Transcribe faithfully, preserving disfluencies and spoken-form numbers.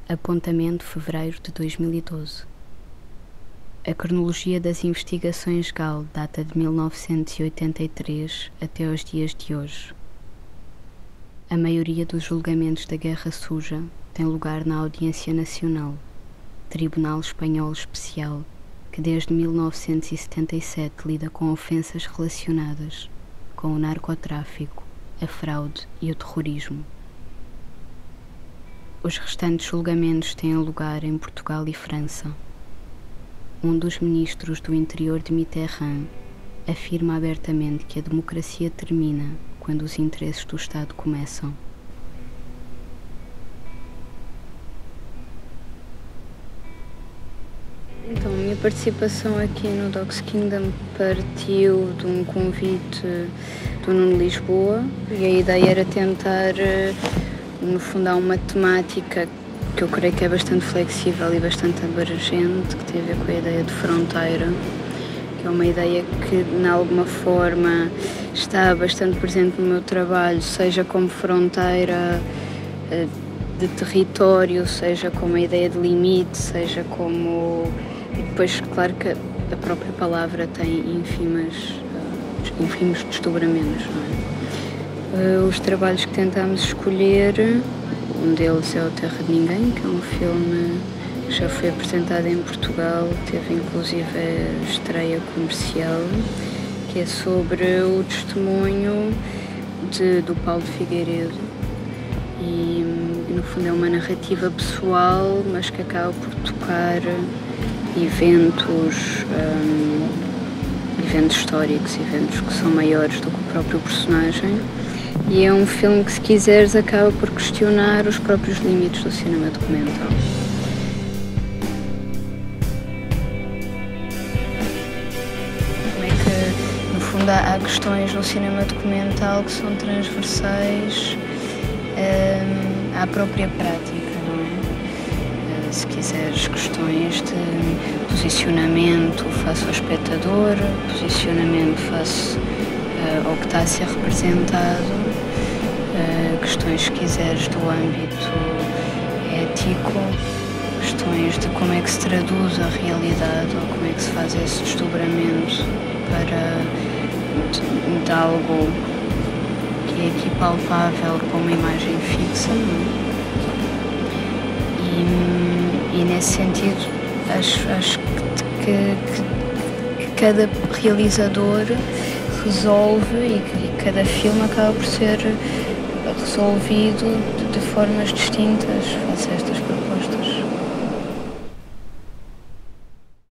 Apontamento fevereiro de dois mil e doze. A cronologia das investigações Gall data de mil novecentos e oitenta e três até aos dias de hoje. A maioria dos julgamentos da Guerra Suja tem lugar na Audiência Nacional, Tribunal Espanhol Especial, que desde mil novecentos e setenta e sete lida com ofensas relacionadas com o narcotráfico, a fraude e o terrorismo. Os restantes julgamentos têm lugar em Portugal e França. Um dos ministros do interior de Mitterrand afirma abertamente que a democracia termina quando os interesses do Estado começam. Então, a minha participação aqui no Dogs Kingdom partiu de um convite do Nuno Lisboa e a ideia era tentar, no fundo, há uma temática que eu creio que é bastante flexível e bastante abrangente, que tem a ver com a ideia de fronteira, que é uma ideia que, de alguma forma, está bastante presente no meu trabalho, seja como fronteira de território, seja como a ideia de limite, seja como... E depois, claro que a própria palavra tem ínfimas, ínfimos desdobramentos, não é? Os trabalhos que tentámos escolher, um deles é o Terra de Ninguém, que é um filme que já foi apresentado em Portugal, teve inclusive a estreia comercial, que é sobre o testemunho de, do Paulo de Figueiredo. E, no fundo, é uma narrativa pessoal, mas que acaba por tocar eventos, um, eventos históricos, eventos que são maiores do que o próprio personagem. E é um filme que, se quiseres, acaba por questionar os próprios limites do cinema documental. Como é que, no fundo, há questões no cinema documental que são transversais um, à própria prática, não é? Se quiseres, questões de posicionamento face ao espectador, posicionamento face uh, ao que está a ser representado, uh, questões, se quiseres, do âmbito ético, questões de como é que se traduz a realidade ou como é que se faz esse desdobramento para de, de algo que é aqui palpável com uma imagem fixa, não é? E, e nesse sentido acho, acho que, que, que cada realizador resolve e que e cada filme acaba por ser resolvido de, de formas distintas face a estas